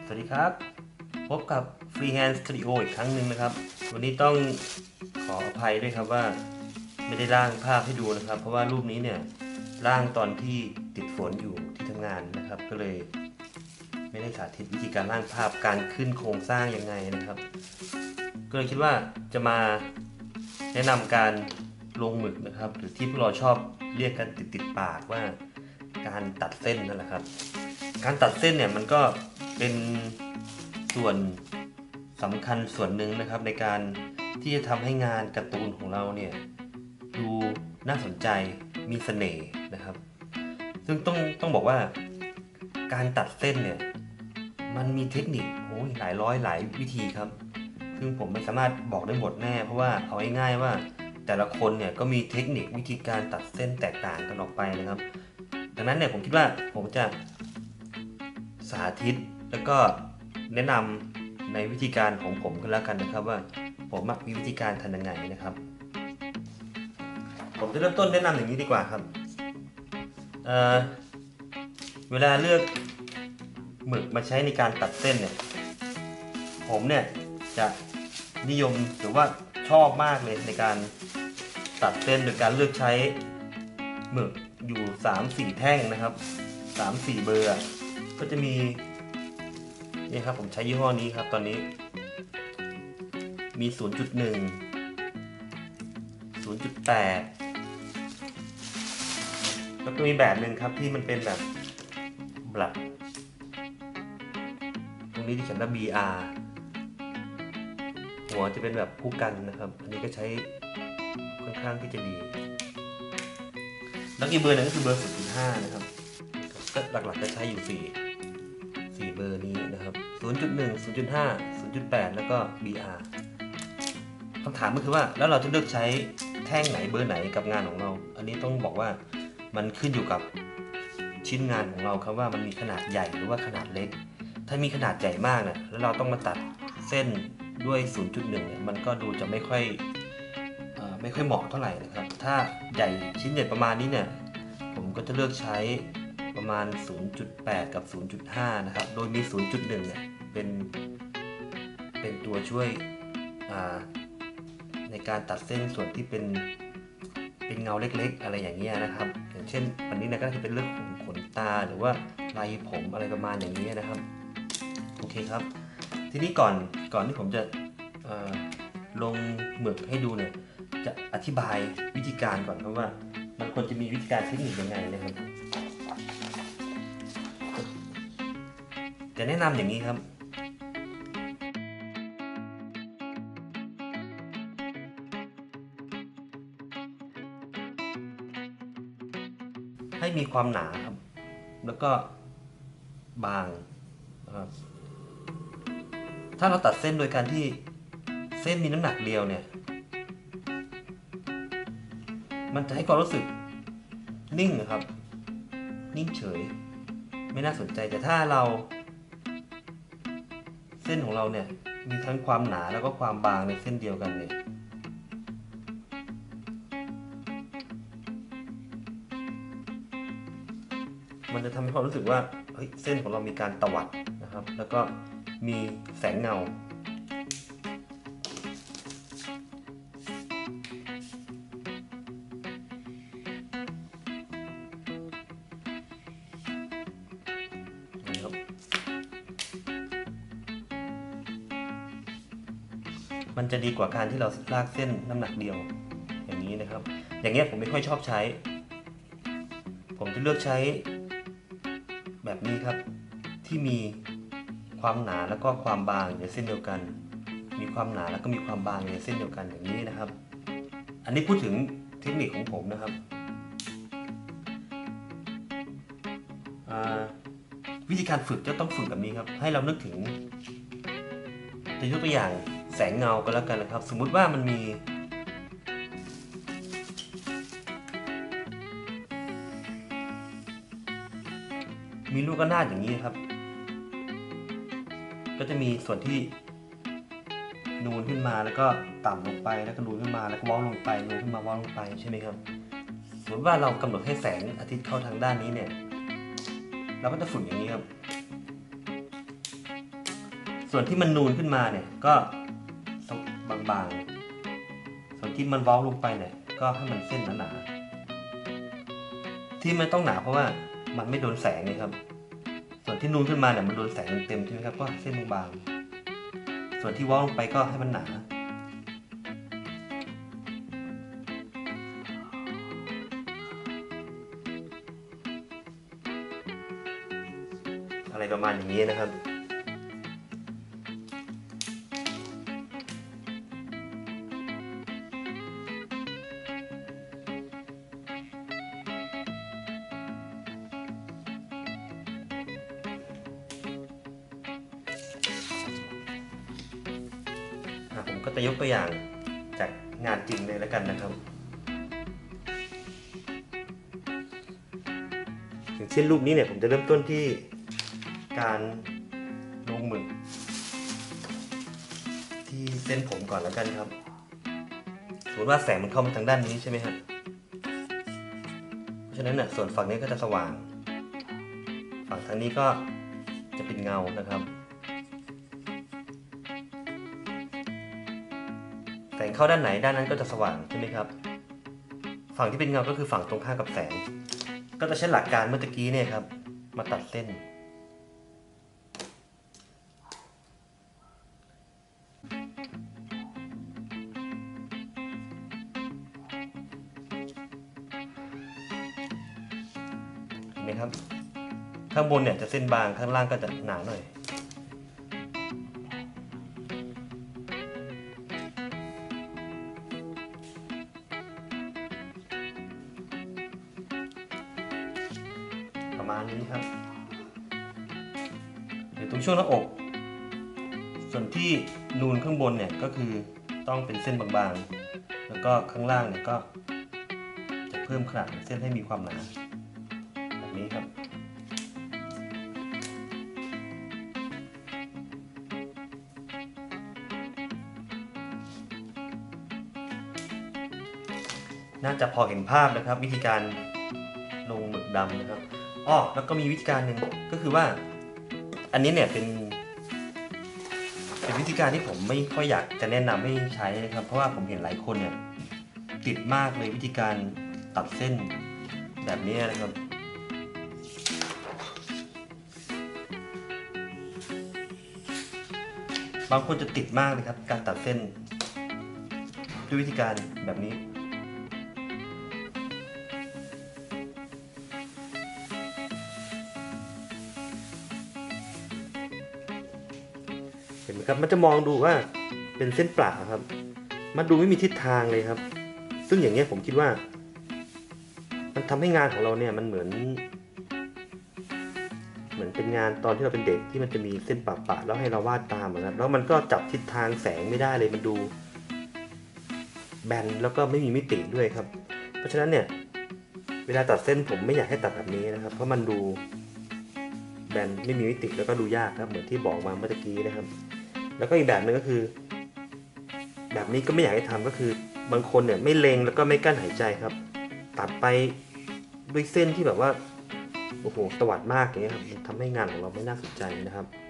วัสดีครับพบกับ Freehand Studio อีกครั้งหนึ่งนะครับวันนี้ต้องขออภัยด้วยครับว่าไม่ได้ร่างภาพให้ดูนะครับเพราะว่ารูปนี้เนี่ยร่างตอนที่ติดฝนอยู่ที่ทำงานนะครับก็เลยไม่ได้สาธิตวิธีการร่างภาพการขึ้นโครงสร้างยังไงนะครับก็เลยคิดว่าจะมาแนะนำการลงหมึกนะครับหรือที่พวกเราชอบเรียกกันติดปากว่าการตัดเส้นนั่นแหละครับการตัดเส้นเนี่ยมันก็เป็นส่วนสำคัญส่วนหนึ่งนะครับในการที่จะทำให้งานการ์ตูนของเราเนี่ยดูน่าสนใจมีเสน่ห์นะครับซึ่งต้องบอกว่าการตัดเส้นเนี่ยมันมีเทคนิคหลายร้อยหลายวิธีครับซึ่งผมไม่สามารถบอกได้หมดแน่เพราะว่าเอาง่ายๆว่าแต่ละคนเนี่ยก็มีเทคนิควิธีการตัดเส้นแตกต่างกันออกไปนะครับดังนั้นเนี่ยผมคิดว่าผมจะสาธิตแล้วก็แนะนำในวิธีการของผมกันแล้วกันนะครับว่าผมมีวิธีการทำยังไงนะครับผมจะเริ่มต้นแนะนำอย่างนี้ดีกว่าครับเวลาเลือกหมึกมาใช้ในการตัดเส้นเนี่ยผมเนี่ยจะนิยมหรือว่าชอบมากเลยในการตัดเส้นโดยการเลือกใช้หมึกอยู่ 3-4 แท่งนะครับ 3-4 เบอร์ก็จะมีนี่ครับผมใช้ยี่ห้อนี้ครับตอนนี้มี 0.1 0.8 แล้วก็มีแบบหนึ่งครับที่มันเป็นแบบบลัดตรงนี้ที่เขียนว่า BR หัวจะเป็นแบบผู้กันนะครับอันนี้ก็ใช้ค่อนข้างที่จะดีแล้วอีกเบอร์หนึ่งก็คือเบอร์ 0.5 นะครับก็หลักๆจะใช้อยู่4เบอร์นี้นะครับ 0.1 0.5 0.8 แล้วก็ BR คำถามก็คือว่าแล้วเราจะเลือกใช้แท่งไหนเบอร์ไหนกับงานของเราอันนี้ต้องบอกว่ามันขึ้นอยู่กับชิ้นงานของเราครับว่ามันมีขนาดใหญ่หรือว่าขนาดเล็กถ้ามีขนาดใหญ่มากเนี่ยแล้วเราต้องมาตัดเส้นด้วย 0.1 เนี่ยมันก็ดูจะไม่ค่อยเหมาะเท่าไหร่นะครับถ้าใหญ่ชิ้นใหญ่ประมาณนี้เนี่ยผมก็จะเลือกใช้ประมาณ 0.8 กับ 0.5 นะครับโดยมี 0.1 เนี่ยเป็นตัวช่วยในการตัดเส้นส่วนที่เป็นเงาเล็กๆอะไรอย่างเงี้ยนะครับอย่างเช่นวันนี้นะก็จะเป็นเรื่องของขนตาหรือว่าลายผมอะไรประมาณอย่างนี้นะครับโอเคครับทีนี้ก่อนที่ผมจะลงหมึกให้ดูเนี่ยจะอธิบายวิธีการก่อนครับว่ามันควรจะมีวิธีการเทคนิคยังไงนะครับจะแนะนำอย่างนี้ครับให้มีความหนาครับแล้วก็บางนะครับถ้าเราตัดเส้นโดยการที่เส้นมีน้ำหนักเดียวเนี่ยมันจะให้ความรู้สึกนิ่งนะครับนิ่งเฉยไม่น่าสนใจแต่ถ้าเราเส้นของเราเนี่ยมีทั้งความหนาแล้วก็ความบางในเส้นเดียวกันเนี่ยมันจะทำให้ความรู้สึกว่าเส้นของเรามีการตวัดนะครับแล้วก็มีแสงเงามันจะดีกว่าการที่เราลากเส้นน้ำหนักเดียวอย่างนี้นะครับอย่างเงี้ยผมไม่ค่อยชอบใช้ผมจะเลือกใช้แบบนี้ครับที่มีความหนาแล้วก็ความบางในเส้นเดียวกันมีความหนาแล้วก็มีความบางในเส้นเดียวกันอย่างนี้นะครับอันนี้พูดถึงเทคนิคของผมนะครับวิธีการฝึกจะต้องฝึกแบบนี้ครับให้เรานึกถึงจะยกตัวอย่างแสงเงาก็แล้วกันนะครับสมมุติว่ามันมีลูกระนาดอย่างนี้ครับก็จะมีส่วนที่นูนขึ้นมาแล้วก็ต่ำลงไปแล้วก็นูนขึ้นมาแล้วก็ว้าวลงไปนูนขึ้นมาว้าวลงไปใช่ไหมครับสมมติว่าเรากำหนดให้แสงอาทิตย์เข้าทางด้านนี้เนี่ยเราก็จะฝึกอย่างนี้ครับส่วนที่มันนูนขึ้นมาเนี่ยก็บางๆส่วนที่มันเว้าลงไปเนี่ยก็ให้มันเส้นหนาๆที่มันต้องหนาเพราะว่ามันไม่โดนแสงนี่ครับส่วนที่นูนขึ้นมาเนี่ยมันโดนแสงเต็มใช่ไหมครับก็เส้นบางๆส่วนที่เว้าลงไปก็ให้มันหนาอะไรประมาณอย่างนี้นะครับผมก็จะยกตัวอย่างจากงานจริงเลยแล้วกันนะครับอย่างเช่นรูปนี้เนี่ยผมจะเริ่มต้นที่การลงหมึกที่เส้นผมก่อนแล้วกันครับสมมติว่าแสงมันเข้ามาทางด้านนี้ใช่ไหมครับเพราะฉะนั้นเนี่ยส่วนฝั่งนี้ก็จะสว่างฝั่งทางนี้ก็จะเป็นเงานะครับแสงเข้าด้านไหนด้านนั้นก็จะสว่างใช่ไหมครับฝั่งที่เป็นเงาก็คือฝั่งตรงข้ามกับแสงก็จะใช้หลักการเมื่อกี้เนี่ยครับมาตัดเส้นเห็นไหมครับข้างบนเนี่ยจะเส้นบางข้างล่างก็จะหนาหน่อยประมาณนี้ครับหรือตรงช่วงหน้าอกส่วนที่นูนข้างบนเนี่ยก็คือต้องเป็นเส้นบางๆแล้วก็ข้างล่างเนี่ยก็จะเพิ่มขนาดเส้นให้มีความหนาแบบนี้ครับน่าจะพอเห็นภาพนะครับวิธีการลงหมึกดำนะครับอ้อแล้วก็มีวิธีการหนึ่งก็คือว่าอันนี้เนี่ยเป็นวิธีการที่ผมไม่ค่อยอยากจะแนะนำให้ใช้นะครับเพราะว่าผมเห็นหลายคนเนี่ยติดมากเลยวิธีการตัดเส้นแบบนี้นะครับบางคนจะติดมากเลยครับการตัดเส้นด้วยวิธีการแบบนี้เห็นไหมครับมันจะมองดูว่าเป็นเส้นเปล่าครับมันดูไม่มีทิศทางเลยครับซึ่งอย่างนี้ผมคิดว่ามันทำให้งานของเราเนี่ยมันเหมือนเป็นงานตอนที่เราเป็นเด็กที่มันจะมีเส้นปะๆแล้วให้เราวาดตามนะครับแล้วมันก็จับทิศทางแสงไม่ได้เลยมันดูแบนแล้วก็ไม่มีมิติด้วยครับเพราะฉะนั้นเนี่ยเวลาตัดเส้นผมไม่อยากให้ตัดแบบนี้นะครับเพราะมันดูแบนไม่มีมิติแล้วก็ดูยากครับเหมือนที่บอกมาเมื่อกี้นะครับแล้วก็อีกแบบนึงก็คือแบบนี้ก็ไม่อยากให้ทำก็คือบางคนเนี่ยไม่เล็งแล้วก็ไม่กั้นหายใจครับตัดไปด้วยเส้นที่แบบว่าโอ้โหตวัดมากอย่างเงี้ยครับทำให้งานของเราไม่น่าสนใจนะครับ